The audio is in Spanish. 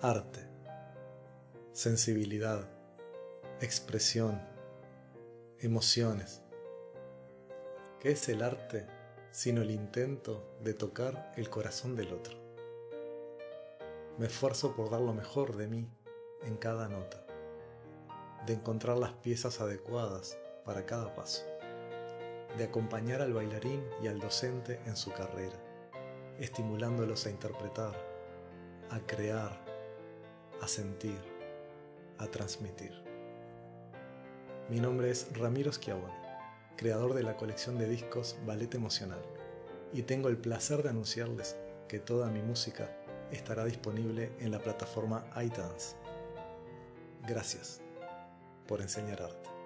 Arte, sensibilidad, expresión, emociones. ¿Qué es el arte sino el intento de tocar el corazón del otro? Me esfuerzo por dar lo mejor de mí en cada nota, de encontrar las piezas adecuadas para cada paso, de acompañar al bailarín y al docente en su carrera, estimulándolos a interpretar, a crear, a sentir, a transmitir. Mi nombre es Ramiro Schiavone, creador de la colección de discos Ballet Emocional, y tengo el placer de anunciarles que toda mi música estará disponible en la plataforma iTunes. Gracias por enseñar arte.